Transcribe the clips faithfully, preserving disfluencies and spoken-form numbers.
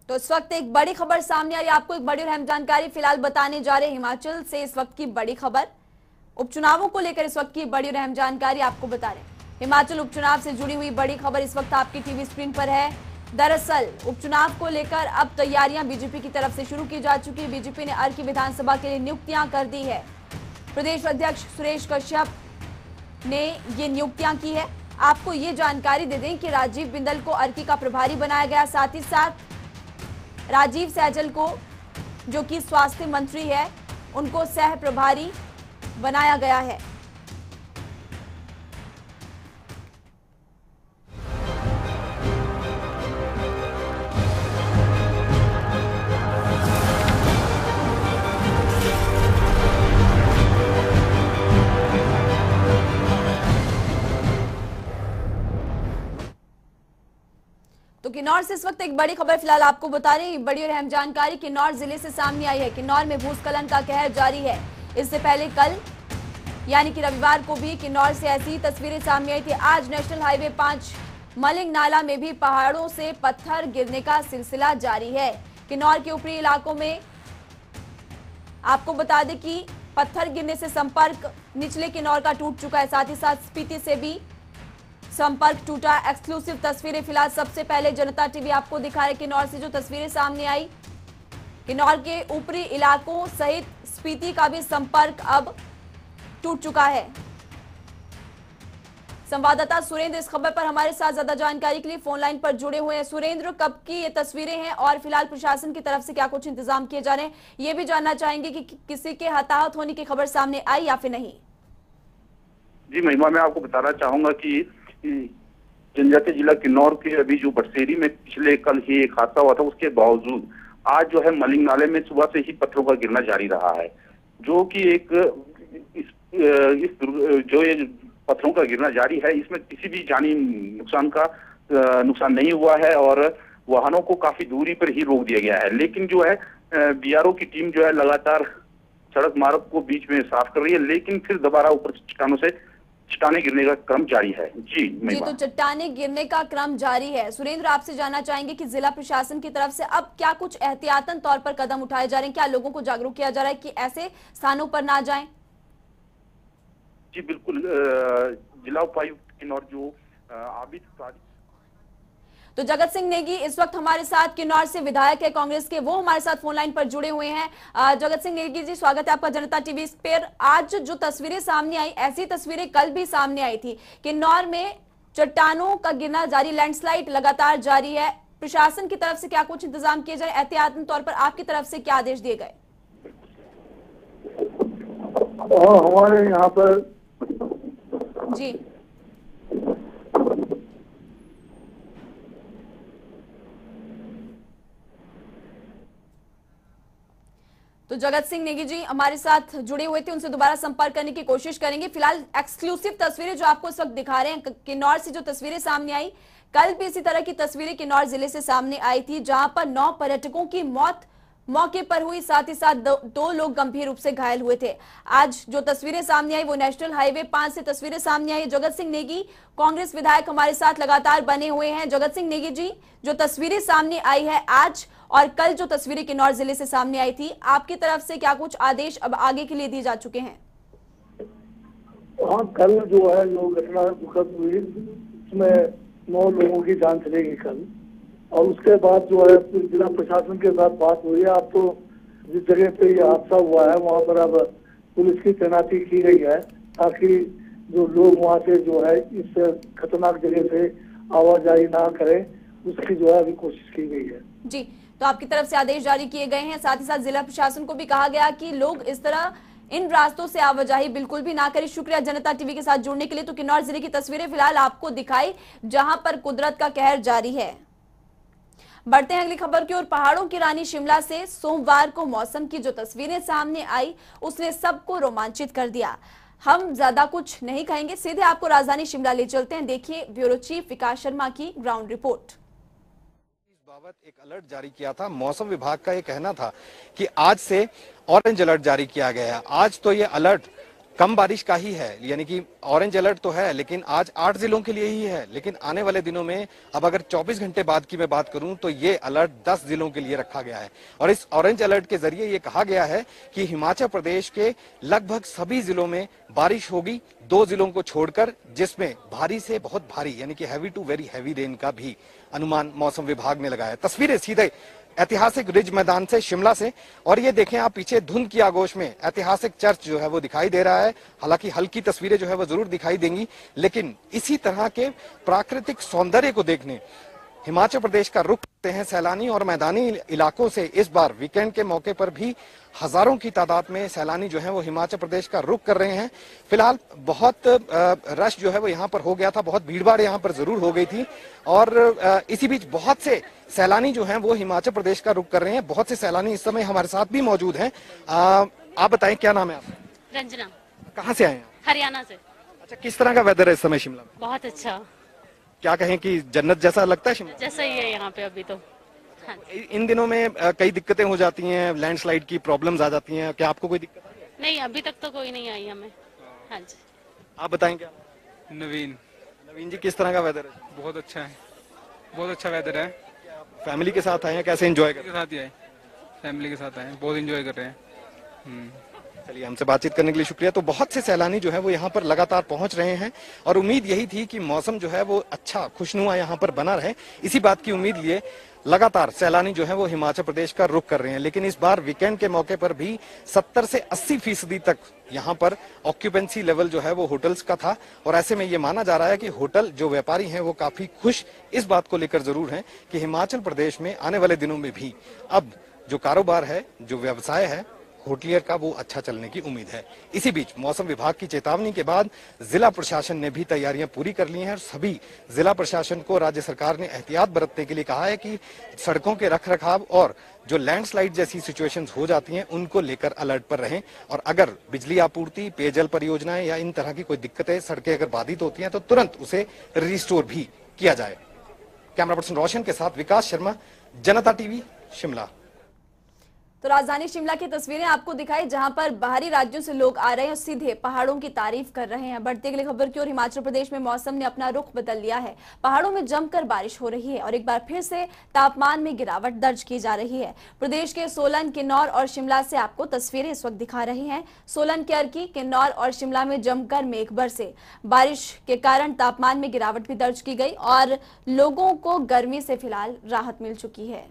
तो इस वक्त एक बड़ी खबर सामने आ रही है, आपको एक बड़ी और अहम जानकारी फिलहाल बताने जा रहे हैं। हिमाचल से इस वक्त की बड़ी खबर, उपचुनावों को लेकर इस वक्त की बड़ी और अहम जानकारी आपको बता रहे हैं। हिमाचल उपचुनाव से जुड़ी हुई बड़ी खबर इस वक्त आपकी टीवी स्क्रीन पर है। दरअसल उपचुनाव को लेकर अब तैयारियां बीजेपी की तरफ से शुरू की जा चुकी है। बीजेपी ने अर्की विधानसभा के लिए नियुक्तियां कर दी है। प्रदेश अध्यक्ष सुरेश कश्यप ने ये नियुक्तियां की है। आपको ये जानकारी दे दें कि राजीव बिंदल को अर्की का प्रभारी बनाया गया, साथ ही साथ राजीव सैजल को, जो कि स्वास्थ्य मंत्री है, उनको सह प्रभारी बनाया गया है। तो किन्नौर से इस वक्त एक बड़ी खबर फिलहाल आपको बता रहे हैं। बड़ी और अहम जानकारी किन्नौर जिले से सामने आई है। किन्नौर में भूस्खलन का कहर जारी है। इससे पहले कल यानी कि रविवार को भी किन्नौर से ऐसी तस्वीरें सामने आई थी। आज नेशनल हाईवे पांच मलिंग नाला में भी पहाड़ों से पत्थर गिरने का सिलसिला जारी है। किन्नौर के ऊपरी इलाकों में आपको बता दें कि पत्थर गिरने से संपर्क निचले किन्नौर का टूट चुका है, साथ ही साथ स्पीति से भी संपर्क टूटा। एक्सक्लूसिव तस्वीरें फिलहाल सबसे पहले जनता टीवी आपको दिखा रहे। किन्नौर से जो तस्वीरें सामने आई, किन्नौर के ऊपरी इलाकों सहित स्पीति का भी संपर्क अब टूट चुका है। संवाददाता सुरेंद्र इस खबर पर हमारे साथ ज्यादा जानकारी के लिए फोन लाइन पर जुड़े हुए हैं। सुरेंद्र, कब की ये तस्वीरें हैं और फिलहाल प्रशासन की तरफ से क्या कुछ इंतजाम किए जा रहे हैं, ये भी जानना चाहेंगे कि किसी के हताहत होने की खबर सामने आई या फिर नहीं? जी महिमा, मैं आपको बताना चाहूंगा कि जनजातीय जिला किन्नौर के अभी जो बटसेरी में पिछले कल ही एक हादसा हुआ था, उसके बावजूद आज जो है मलिंग नाले में सुबह से ही पत्थरों का गिरना जारी रहा है, जो कि एक इस, इस जो ये पत्थरों का गिरना जारी है, इसमें किसी भी जानी नुकसान का नुकसान नहीं हुआ है और वाहनों को काफी दूरी पर ही रोक दिया गया है। लेकिन जो है बीआरओ की टीम जो है लगातार सड़क मार्ग को बीच में साफ कर रही है, लेकिन फिर दोबारा ऊपर चट्टानों से चट्टाने गिरने का क्रम जारी है। जी जी, तो चट्टाने गिरने का क्रम जारी है। सुरेंद्र, आपसे जानना चाहेंगे कि जिला प्रशासन की तरफ से अब क्या कुछ एहतियातन तौर पर कदम उठाए जा रहे हैं? क्या लोगों को जागरूक किया जा रहा है कि ऐसे स्थानों पर ना जाएं? जी बिल्कुल, जिला उपायुक्त किन्नौर जो आबिद तो जगत सिंह नेगी इस वक्त हमारे साथ किन्नौर से विधायक है कांग्रेस के, वो हमारे साथ फोन लाइन पर जुड़े हुए हैं। जगत सिंह नेगी जी, स्वागत है आपका जनता टीवी पर। आज जो तस्वीरें सामने आई, ऐसी तस्वीरें कल भी सामने आई थी। किन्नौर में चट्टानों का गिरना जारी, लैंडस्लाइड लगातार जारी है। प्रशासन की तरफ से क्या कुछ इंतजाम किए जाए, एहतियातन तौर पर आपकी तरफ से क्या आदेश दिए गए? हमारे यहाँ पर जी तो जगत सिंह नेगी जी हमारे साथ जुड़े हुए थे, उनसे दोबारा संपर्क करने की कोशिश करेंगे। फिलहाल एक्सक्लूसिव तस्वीरें जो आपको इस वक्त दिखा रहे हैं, किन्नौर से जो तस्वीरें सामने आई, कल भी इसी तरह की तस्वीरें किन्नौर जिले से सामने आई थी, जहां पर नौ पर्यटकों की मौत मौके पर हुई, साथ ही साथ दो, दो लोग गंभीर रूप से घायल हुए थे। आज जो तस्वीरें सामने आई वो नेशनल हाईवे पांच से तस्वीरें सामने आई। जगत सिंह नेगी कांग्रेस विधायक हमारे साथ लगातार बने हुए हैं। जगत सिंह नेगी जी, जो तस्वीरें सामने आई है आज और कल जो तस्वीरें किन्नौर जिले से सामने आई थी, आपकी तरफ से क्या कुछ आदेश अब आगे के लिए दिए जा चुके हैं? हाँ, कल जो है जो घटना दुखद हुई, उसमें नौ लोगों की जान चलेगी कल, और उसके बाद जो है जिला प्रशासन के साथ बात हुई है। अब तो जिस जगह पे ये हादसा हुआ है वहाँ पर अब पुलिस की तैनाती की गई है, ताकि जो लोग वहाँ से जो है इस खतरनाक जगह से आवाजाही ना करें, उसकी जो है अभी कोशिश की गई है। जी, तो आपकी तरफ से आदेश जारी किए गए हैं। साथ ही साथ जिला प्रशासन को भी कहा गया कि लोग इस तरह इन रास्तों से आवाजाही बिल्कुल भी ना करें। शुक्रिया जनता टीवी के साथ जुड़ने के लिए। तो किन्नौर जिले की तस्वीरें फिलहाल आपको दिखाई, जहां पर कुदरत का कहर जारी है। बढ़ते हैं अगली खबर की ओर। पहाड़ों की रानी शिमला से सोमवार को मौसम की जो तस्वीरें सामने आई, उसने सबको रोमांचित कर दिया। हम ज्यादा कुछ नहीं कहेंगे, सीधे आपको राजधानी शिमला ले चलते हैं। देखिए ब्यूरो चीफ विकास शर्मा की ग्राउंड रिपोर्ट। बाबत एक अलर्ट जारी किया था। मौसम विभाग का ये कहना था कि आज से ऑरेंज अलर्ट जारी किया गया है। आज तो ये अलर्ट कम बारिश का ही है, यानी कि ऑरेंज अलर्ट तो है लेकिन आज आठ जिलों के लिए ही है, लेकिन आने वाले दिनों में अब अगर चौबीस घंटे बाद की मैं बात करूं तो ये अलर्ट दस जिलों के लिए रखा गया है। और इस ऑरेंज अलर्ट के जरिए ये कहा गया है कि हिमाचल प्रदेश के लगभग सभी जिलों में बारिश होगी, दो जिलों को छोड़कर, जिसमें भारी से बहुत भारी यानी कि heavy to very heavy rain का भी अनुमान मौसम विभाग ने लगाया है। तस्वीरें सीधे ऐतिहासिक रिज मैदान से, शिमला से, और ये देखें आप पीछे धुंध की आगोश में ऐतिहासिक चर्च जो है वो दिखाई दे रहा है। हालांकि हल्की तस्वीरें जो है वो जरूर दिखाई देंगी, लेकिन इसी तरह के प्राकृतिक सौंदर्य को देखने हिमाचल प्रदेश का रुख करते हैं सैलानी, और मैदानी इलाकों से इस बार वीकेंड के मौके पर भी हजारों की तादाद में सैलानी जो है वो हिमाचल प्रदेश का रुख कर रहे हैं। फिलहाल बहुत रश जो है वो यहाँ पर हो गया था, बहुत भीड़भाड़ यहाँ पर जरूर हो गई थी, और इसी बीच बहुत से सैलानी जो हैं वो हिमाचल प्रदेश का रुख कर रहे हैं। बहुत से सैलानी इस समय हमारे साथ भी मौजूद हैं। आप बताएं, क्या नाम है आपका? रंजना। कहाँ से आए हैं? हरियाणा से। अच्छा, किस तरह का वेदर है इस समय शिमला में? बहुत अच्छा। क्या कहें कि जन्नत जैसा लगता है शिमला? जैसा ही है यहाँ पे अभी तो। हाँ। इन दिनों में कई दिक्कतें हो जाती हैं, लैंडस्लाइड की प्रॉब्लम्स आ जाती हैं, क्या आपको कोई दिक्कत आई है? नहीं, अभी तक तो कोई नहीं आई हमें। हाँ जी। आप बताएं क्या? नवीन। नवीन जी, किस तरह का वेदर है? बहुत अच्छा है, बहुत अच्छा वेदर है। फैमिली के साथ आए हैं, कैसे एंजॉय कर रहे हैं? के साथ ही आए, फैमिली के साथ आए, बहुत एंजॉय कर रहे हैं। चलिए, हमसे बातचीत करने के लिए शुक्रिया। तो बहुत से सैलानी जो है वो यहाँ पर लगातार पहुंच रहे हैं, और उम्मीद यही थी कि मौसम जो है वो अच्छा खुशनुमा यहाँ पर बना रहे। इसी बात की उम्मीद लिए लगातार सैलानी जो है वो हिमाचल प्रदेश का रुख कर रहे हैं। लेकिन इस बार वीकेंड के मौके पर भी सत्तर से अस्सी फीसदी तक यहाँ पर ऑक्यूपेंसी लेवल जो है वो होटल्स का था, और ऐसे में ये माना जा रहा है कि होटल जो व्यापारी हैं वो काफी खुश इस बात को लेकर जरूर हैं कि हिमाचल प्रदेश में आने वाले दिनों में भी अब जो कारोबार है, जो व्यवसाय है होटलियर का, वो अच्छा चलने की उम्मीद है। इसी बीच मौसम विभाग की चेतावनी के बाद जिला प्रशासन ने भी तैयारियां पूरी कर ली हैं, और सभी जिला प्रशासन को राज्य सरकार ने एहतियात बरतने के लिए कहा है कि सड़कों के रखरखाव और जो लैंडस्लाइड जैसी सिचुएशंस हो जाती हैं उनको लेकर अलर्ट पर रहें, और अगर बिजली आपूर्ति, पेयजल परियोजनाएं या इन तरह की कोई दिक्कतें, सड़कें अगर बाधित होती हैं तो तुरंत उसे रिस्टोर भी किया जाए। कैमरा पर्सन रोशन के साथ विकास शर्मा, जनता टीवी, शिमला। तो राजधानी शिमला की तस्वीरें आपको दिखाई, जहां पर बाहरी राज्यों से लोग आ रहे हैं और सीधे पहाड़ों की तारीफ कर रहे हैं। बढ़ती अगली खबर की ओर, हिमाचल प्रदेश में मौसम ने अपना रुख बदल लिया है। पहाड़ों में जमकर बारिश हो रही है और एक बार फिर से तापमान में गिरावट दर्ज की जा रही है। प्रदेश के सोलन, किन्नौर और शिमला से आपको तस्वीरें इस वक्त दिखा रही हैं। सोलन के अर्की, किन्नौर और शिमला में जमकर मेघ बरसे। बारिश के कारण तापमान में गिरावट भी दर्ज की गई और लोगों को गर्मी से फिलहाल राहत मिल चुकी है।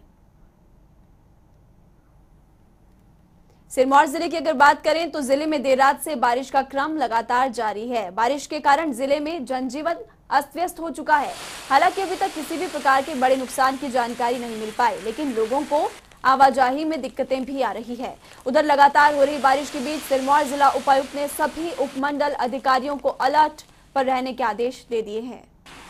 सिरमौर जिले की अगर बात करें तो जिले में देर रात से बारिश का क्रम लगातार जारी है। बारिश के कारण जिले में जनजीवन अस्त व्यस्त हो चुका है। हालांकि अभी तक किसी भी प्रकार के बड़े नुकसान की जानकारी नहीं मिल पाई, लेकिन लोगों को आवाजाही में दिक्कतें भी आ रही है। उधर लगातार हो रही बारिश के बीच सिरमौर जिला उपायुक्त ने सभी उपमंडल अधिकारियों को अलर्ट पर रहने के आदेश दे दिए हैं।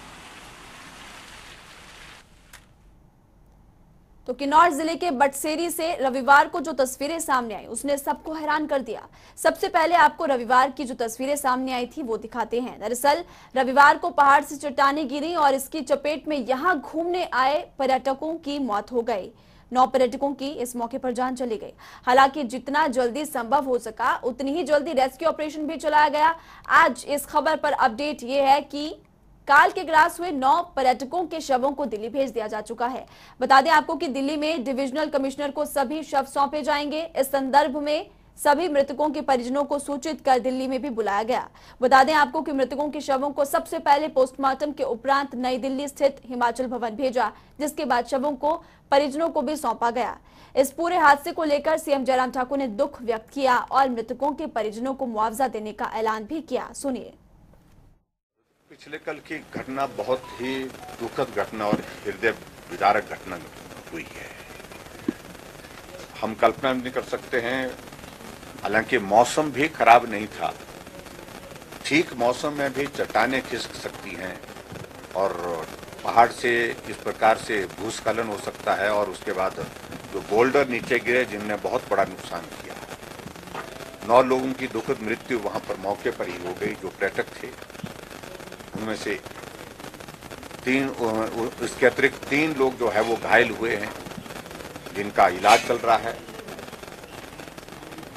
तो किन्नौर जिले के बटसेरी से रविवार को जो तस्वीरें सामने आई उसने सबको हैरान कर दिया। सबसे पहले आपको रविवार की जो तस्वीरें सामने आई थी वो दिखाते हैं। दरअसल रविवार को पहाड़ से चट्टानें गिरी और इसकी चपेट में यहां घूमने आए पर्यटकों की मौत हो गई। नौ पर्यटकों की इस मौके पर जान चली गई। हालांकि जितना जल्दी संभव हो सका उतनी ही जल्दी रेस्क्यू ऑपरेशन भी चलाया गया। आज इस खबर पर अपडेट ये है कि काल के ग्रास हुए नौ पर्यटकों के शवों को दिल्ली भेज दिया जा चुका है। बता दें आपको कि दिल्ली में डिविजनल कमिश्नर को सभी शव सौंपे जाएंगे। इस संदर्भ में सभी मृतकों के परिजनों को सूचित कर दिल्ली में भी बुलाया गया। बता दें आपको कि मृतकों के शवों को सबसे पहले पोस्टमार्टम के उपरांत नई दिल्ली स्थित हिमाचल भवन भेजा, जिसके बाद शवों को परिजनों को भी सौंपा गया। इस पूरे हादसे को लेकर सीएम जयराम ठाकुर ने दुख व्यक्त किया और मृतकों के परिजनों को मुआवजा देने का ऐलान भी किया। सुनिए। पिछले कल की घटना बहुत ही दुखद घटना और हृदय विदारक घटना हुई है। हम कल्पना नहीं कर सकते हैं, हालांकि मौसम भी खराब नहीं था, ठीक मौसम में भी चट्टानें खिसक सकती हैं और पहाड़ से इस प्रकार से भूस्खलन हो सकता है, और उसके बाद जो बोल्डर नीचे गिरे जिनने बहुत बड़ा नुकसान किया। नौ लोगों की दुखद मृत्यु वहां पर मौके पर ही हो गई जो पर्यटक थे। उनमें से तीन, इसके अतिरिक्त तीन लोग जो है वो घायल हुए हैं जिनका इलाज चल रहा है।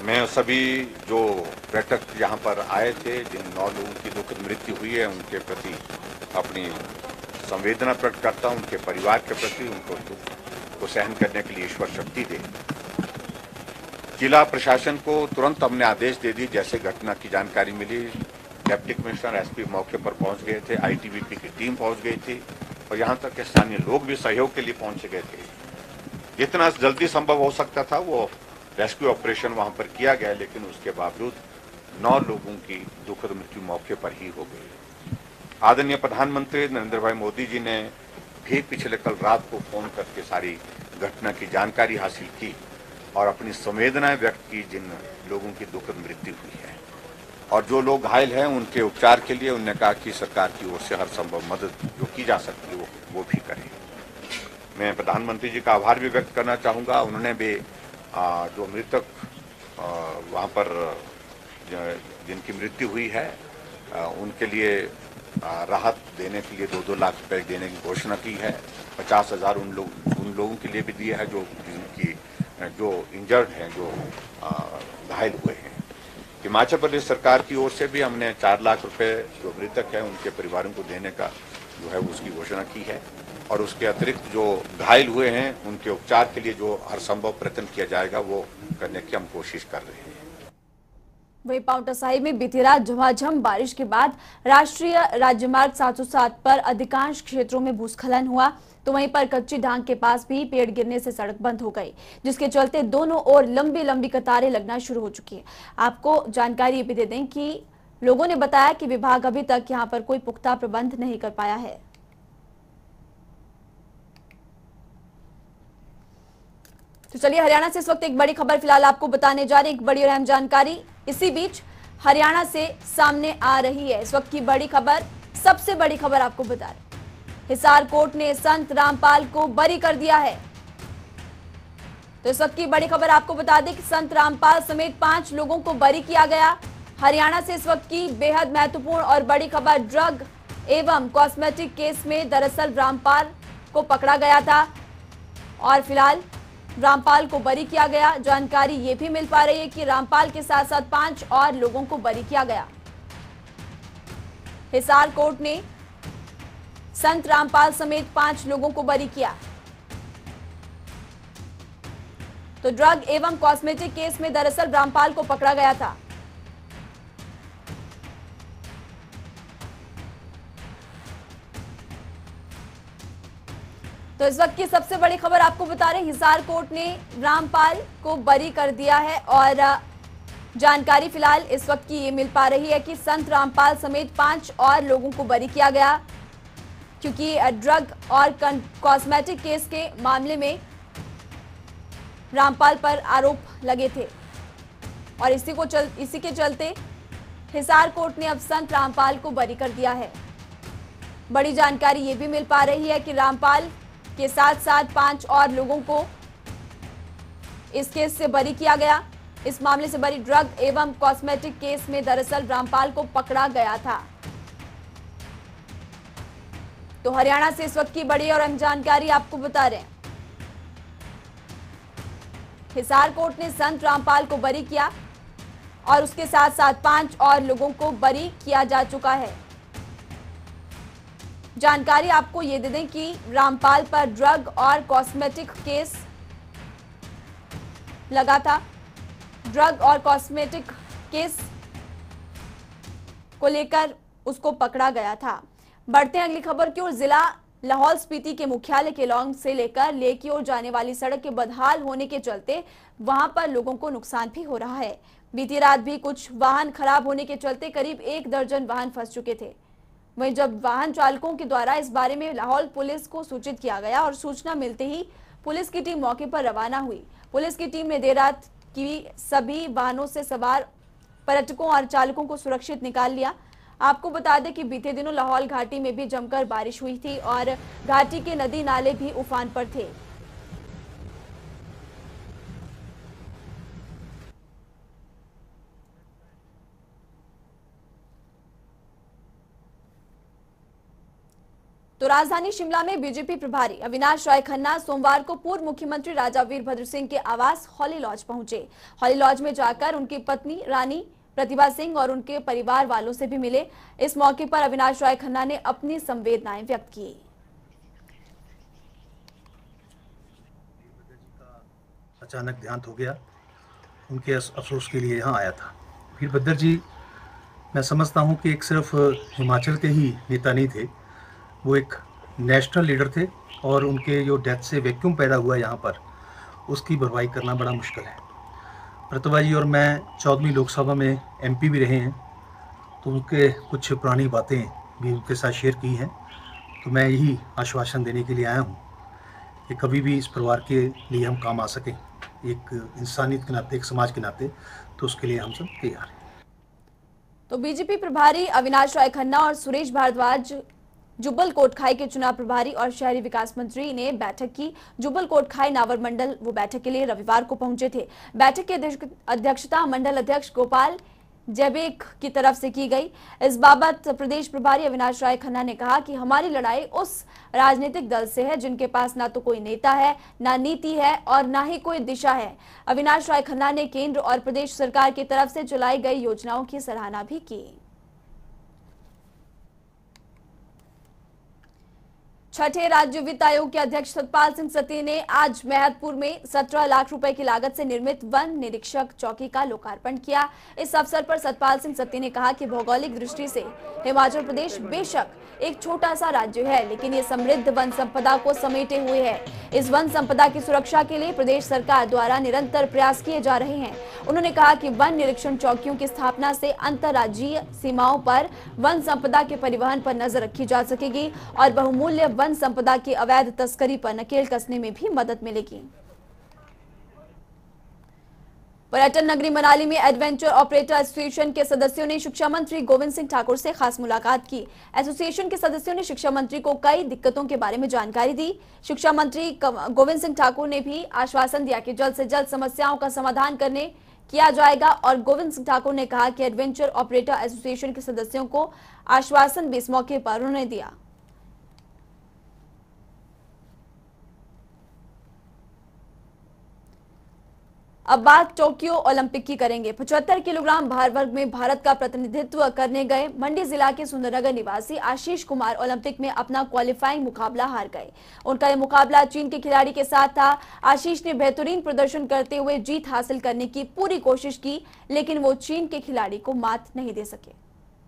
मैं सभी जो पर्यटक यहाँ पर आए थे, जिन नौ लोगों की दुखद मृत्यु हुई है, उनके प्रति अपनी संवेदना प्रकट करता हूं, उनके परिवार के प्रति, उनको दुख को सहन करने के लिए ईश्वर शक्ति दे। जिला प्रशासन को तुरंत हमने आदेश दे दी, जैसे घटना की जानकारी मिली, डिप्टी कमिश्नर एसपी मौके पर पहुंच गए थे, आईटीबीपी की टीम पहुंच गई थी और यहाँ तक के स्थानीय लोग भी सहयोग के लिए पहुंच गए थे। जितना जल्दी संभव हो सकता था वो रेस्क्यू ऑपरेशन वहां पर किया गया, लेकिन उसके बावजूद नौ लोगों की दुखद मृत्यु मौके पर ही हो गई। आदरणीय प्रधानमंत्री नरेंद्र भाई मोदी जी ने भी पिछले कल रात को फोन करके सारी घटना की जानकारी हासिल की और अपनी संवेदनाएं व्यक्त की जिन लोगों की दुखद मृत्यु हुई है, और जो लोग घायल हैं उनके उपचार के लिए उन्होंने कहा कि सरकार की ओर से हर संभव मदद जो की जा सकती है वो, वो भी करें। मैं प्रधानमंत्री जी का आभार भी व्यक्त करना चाहूँगा। उन्होंने भी आ, जो मृतक वहाँ पर जिनकी मृत्यु हुई है आ, उनके लिए आ, राहत देने के लिए दो दो लाख रुपए देने की घोषणा की है। पचास हजार उन लोग उन लोगों के लिए भी दिया है जो जिनकी जो इंजर्ड हैं, जो घायल हुए हैं। हिमाचल प्रदेश सरकार की ओर से भी हमने चार लाख रुपए जो मृतक हैं उनके परिवारों को देने का जो है उसकी घोषणा की है, और उसके अतिरिक्त जो घायल हुए हैं उनके उपचार के लिए जो हर संभव प्रयत्न किया जाएगा वो करने की हम कोशिश कर रहे हैं। वहीं पांवटा साहिब में बीती रात झमाझम बारिश के बाद राष्ट्रीय राजमार्ग सात सौ सात पर अधिकांश क्षेत्रों में भूस्खलन हुआ, तो वहीं पर कच्ची ढांग के पास भी पेड़ गिरने से सड़क बंद हो गई, जिसके चलते दोनों ओर लंबी लंबी कतारें लगना शुरू हो चुकी है। आपको जानकारी ये भी दे दें कि लोगों ने बताया कि विभाग अभी तक यहां पर कोई पुख्ता प्रबंध नहीं कर पाया है। तो चलिए हरियाणा से इस वक्त एक बड़ी खबर फिलहाल आपको बताने जा रही, एक बड़ी और अहम जानकारी इसी बीच हरियाणा से सामने आ रही है। इस वक्त की बड़ी खबर, सबसे बड़ी खबर आपको बता रहे, हिसार कोर्ट ने संत रामपाल को बरी कर दिया है। तो इस वक्त की बड़ी खबर आपको बता दें कि संत रामपाल समेत पांच लोगों को बरी किया गया। हरियाणा से इस वक्त की बेहद महत्वपूर्ण और बड़ी खबर, ड्रग एवं कॉस्मेटिक केस में दरअसल रामपाल को पकड़ा गया था और फिलहाल रामपाल को बरी किया गया। जानकारी ये भी मिल पा रही है कि रामपाल के साथ साथ पांच और लोगों को बरी किया गया। हिसार कोर्ट ने संत रामपाल समेत पांच लोगों को बरी किया। तो ड्रग एवं कॉस्मेटिक केस में दरअसल रामपाल को पकड़ा गया था। तो इस वक्त की सबसे बड़ी खबर आपको बता रहे हैं, हिसार कोर्ट ने रामपाल को बरी कर दिया है और जानकारी फिलहाल इस वक्त की ये मिल पा रही है कि संत रामपाल समेत पांच और लोगों को बरी किया गया, क्योंकि ड्रग और कॉस्मेटिक केस के मामले में रामपाल पर आरोप लगे थे और इसी को चल इसी के चलते हिसार कोर्ट ने अब संत रामपाल को बरी कर दिया है। बड़ी जानकारी ये भी मिल पा रही है कि रामपाल के साथ साथ पांच और लोगों को इस केस से बरी किया गया। इस मामले से बरी ड्रग एवं कॉस्मेटिक केस में दरअसल रामपाल को पकड़ा गया था। तो हरियाणा से इस वक्त की बड़ी और अहम जानकारी आपको बता रहे हैं, हिसार कोर्ट ने संत रामपाल को बरी किया और उसके साथ साथ पांच और लोगों को बरी किया जा चुका है। जानकारी आपको ये दे दें कि रामपाल पर ड्रग और कॉस्मेटिक केस लगा था। ड्रग और कॉस्मेटिक केस को लेकर उसको पकड़ा गया था। बढ़ते हैं अगली खबर की ओर। जिला लाहौल स्पीति के मुख्यालय केलांग से लेकर लेह की ओर जाने वाली सड़क के बदहाल होने के चलते वहां पर लोगों को नुकसान भी हो रहा है। बीती रात भी कुछ वाहन खराब होने के चलते करीब एक दर्जन वाहन फंस चुके थे। वहीं जब वाहन चालकों के द्वारा इस बारे में लाहौल पुलिस को सूचित किया गया और सूचना मिलते ही पुलिस की टीम मौके पर रवाना हुई। पुलिस की टीम ने देर रात की सभी वाहनों से सवार पर्यटकों और चालकों को सुरक्षित निकाल लिया। आपको बता दें कि बीते दिनों लाहौल घाटी में भी जमकर बारिश हुई थी और घाटी के नदी नाले भी उफान पर थे। तो तो राजधानी शिमला में बीजेपी प्रभारी अविनाश राय खन्ना सोमवार को पूर्व मुख्यमंत्री राजा वीरभद्र सिंह के आवास हॉली लॉज पहुंचे। हॉली लॉज में जाकर उनकी पत्नी रानी प्रतिभा सिंह और उनके परिवार वालों से भी मिले। इस मौके पर अविनाश राय खन्ना ने अपनी संवेदनाएं व्यक्त की। अचानक देहांत हो गया, उनके अफसोस के लिए यहाँ आया था। वीरभद्र जी, मैं समझता हूँ कि एक सिर्फ हिमाचल के ही नेता नहीं थे, वो एक नेशनल लीडर थे और उनके जो डेथ से वैक्यूम पैदा हुआ यहाँ पर, उसकी भरपाई करना बड़ा मुश्किल है। प्रतिभा जी और मैं चौदहवीं लोकसभा में एमपी भी रहे हैं, तो उनके कुछ पुरानी बातें भी उनके साथ शेयर की हैं। तो मैं यही आश्वासन देने के लिए आया हूँ कि कभी भी इस परिवार के लिए हम काम आ सकें, एक इंसानियत के नाते, एक समाज के नाते, तो उसके लिए हम सब तैयार हैं। तो बीजेपी प्रभारी अविनाश राय खन्ना और सुरेश भारद्वाज जुब्बल कोटखाई के चुनाव प्रभारी और शहरी विकास मंत्री ने बैठक की। जुब्बल कोटखाई नावर मंडल वो बैठक के लिए रविवार को पहुंचे थे। बैठक की अध्यक्षता मंडल अध्यक्ष गोपाल जैबेक की तरफ से की गई। इस बाबत प्रदेश प्रभारी अविनाश राय खन्ना ने कहा कि हमारी लड़ाई उस राजनीतिक दल से है जिनके पास ना तो कोई नेता है, ना नीति है और ना ही कोई दिशा है। अविनाश राय खन्ना ने केंद्र और प्रदेश सरकार की तरफ से चलाई गई योजनाओं की सराहना भी की। छठे राज्य वित्त आयोग के अध्यक्ष सतपाल सिंह सत्ती ने आज महतपुर में सत्रह लाख रुपए की लागत से निर्मित वन निरीक्षक चौकी का लोकार्पण किया। इस अवसर पर सतपाल सिंह सत्ती ने कहा कि भौगोलिक दृष्टि से हिमाचल प्रदेश बेशक एक छोटा सा राज्य है, लेकिन ये समृद्ध वन संपदा को समेटे हुए है। इस वन संपदा की सुरक्षा के लिए प्रदेश सरकार द्वारा निरंतर प्रयास किए जा रहे हैं। उन्होंने कहा कि वन निरीक्षण चौकियों की स्थापना से अंतर्राज्यीय सीमाओं पर वन संपदा के परिवहन पर नजर रखी जा सकेगी और बहुमूल्य वन संपदा की अवैध तस्करी पर नकेल कसने में भी मदद मिलेगी। पर्यटन नगरी मनाली में एडवेंचर ऑपरेटर एसोसिएशन के सदस्यों ने शिक्षा मंत्री गोविंद सिंह ठाकुर से खास मुलाकात की। एसोसिएशन के सदस्यों ने शिक्षा मंत्री को कई दिक्कतों के बारे में जानकारी दी। शिक्षा मंत्री गोविंद सिंह ठाकुर ने भी आश्वासन दिया कि जल्द से जल्द समस्याओं का समाधान करने किया जाएगा और गोविंद सिंह ठाकुर ने कहा कि एडवेंचर ऑपरेटर एसोसिएशन के सदस्यों को आश्वासन भी इस मौके पर उन्होंने दिया। अब बात टोक्यो ओलंपिक की करेंगे। पचहत्तर किलोग्राम भार वर्ग में भारत का प्रतिनिधित्व करने गए मंडी जिला के सुंदरनगर निवासी आशीष कुमार ओलंपिक में अपना क्वालिफाइंग मुकाबला हार गए। उनका यह मुकाबला चीन के खिलाड़ी के साथ था। आशीष ने बेहतरीन प्रदर्शन करते हुए जीत हासिल करने की पूरी कोशिश की, लेकिन वो चीन के खिलाड़ी को मात नहीं दे सके।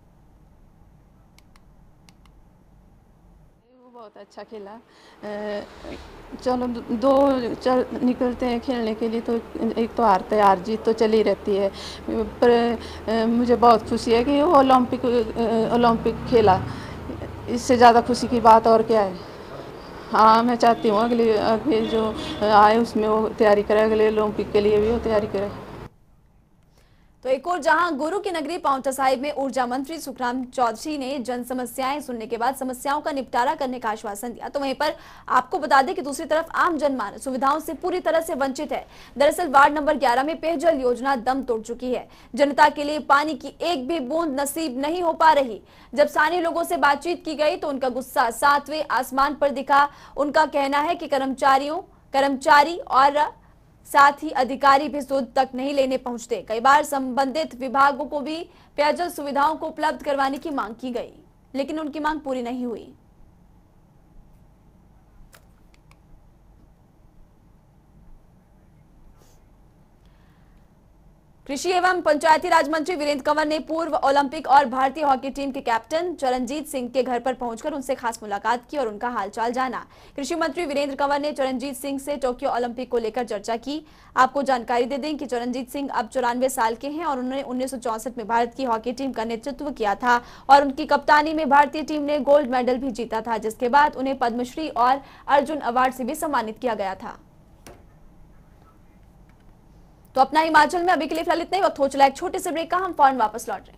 बहुत अच्छा खेला। चलो दो चल निकलते हैं खेलने के लिए, तो एक तो हारते है, हार जीत तो चली रहती है। पर मुझे बहुत खुशी है कि वो ओलंपिक ओलंपिक खेला, इससे ज़्यादा खुशी की बात और क्या है। हाँ, मैं चाहती हूँ अगले अगले जो आए उसमें वो तैयारी करे, अगले ओलंपिक के लिए भी वो तैयारी करे। तो एक और जहां गुरु की नगरी पांवटा साहिब में ऊर्जा मंत्री सुखराम चौधरी ने जन समस्याएं सुनने के बाद समस्याओं का निपटारा करने का आश्वासन दिया। तो वहीं पर आपको बता दें कि दूसरी तरफ आम जनमानस सुविधाओं से पूरी तरह से वंचित है। दरअसल वार्ड नंबर ग्यारह में पेयजल योजना दम तोड़ चुकी है। जनता के लिए पानी की एक भी बूंद नसीब नहीं हो पा रही। जब स्थानीय लोगों से बातचीत की गई तो उनका गुस्सा सातवें आसमान पर दिखा। उनका कहना है कि कर्मचारियों कर्मचारी और साथ ही अधिकारी भी सुध तक नहीं लेने पहुंचते। कई बार संबंधित विभागों को भी पेयजल सुविधाओं को उपलब्ध करवाने की मांग की गई, लेकिन उनकी मांग पूरी नहीं हुई। कृषि एवं पंचायती राज मंत्री वीरेंद्र कंवर ने पूर्व ओलंपिक और भारतीय हॉकी टीम के कैप्टन चरणजीत सिंह के घर पर पहुंचकर उनसे खास मुलाकात की और उनका हालचाल जाना। कृषि मंत्री वीरेंद्र कंवर ने चरणजीत सिंह से टोक्यो ओलंपिक को लेकर चर्चा की। आपको जानकारी दे दें कि चरणजीत सिंह अब चौरानवे साल के हैं और उन्होंने उन्नीस सौ चौसठ में भारत की हॉकी टीम का नेतृत्व किया था और उनकी कप्तानी में भारतीय टीम ने गोल्ड मेडल भी जीता था, जिसके बाद उन्हें पद्मश्री और अर्जुन अवार्ड से भी सम्मानित किया गया था। तो अपना हिमाचल में अभी के लिए फिलहाल इतना ही। वक्त हो चला एक छोटे से ब्रेक का, हम फौरन वापस लौट रहे हैं।